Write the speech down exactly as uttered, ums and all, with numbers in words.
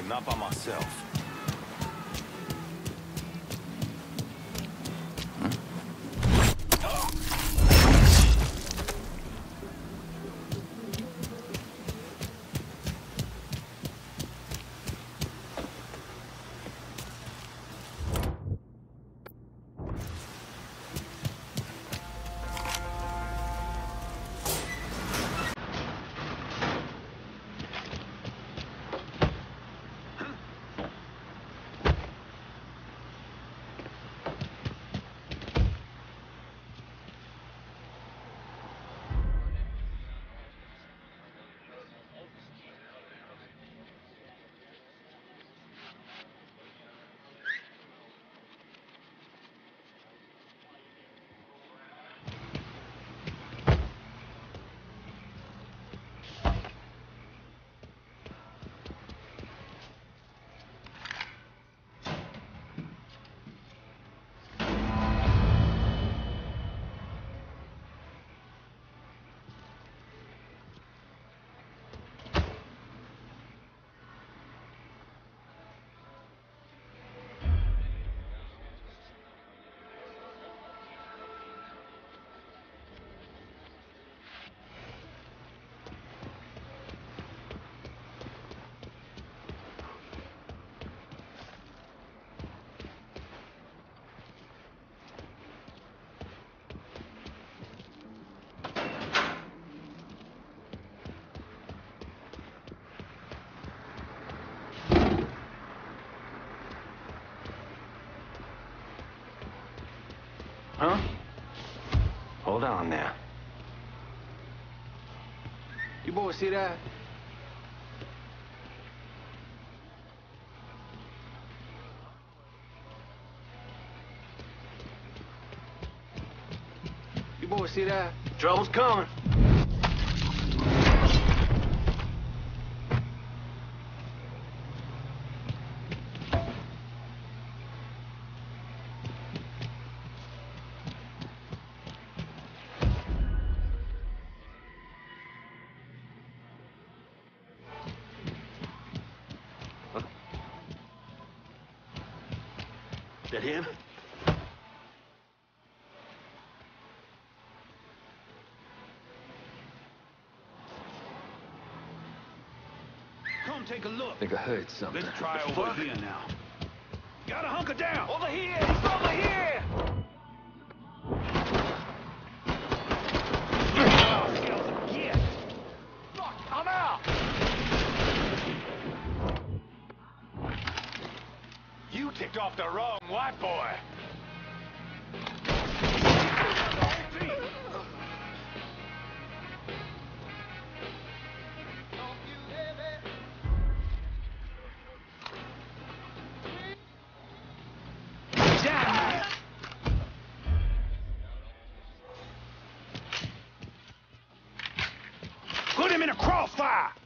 not by myself. Huh? Hold on there. You boys see that? You boys see that? Trouble's coming. That him? Come take a look. I think I heard something. Let's try The over fuck? here now. Gotta hunker down. Over here! He's over here! Oh, skills again. Fuck! I'm out! You ticked off the wrong white boy. Put him in a crossfire!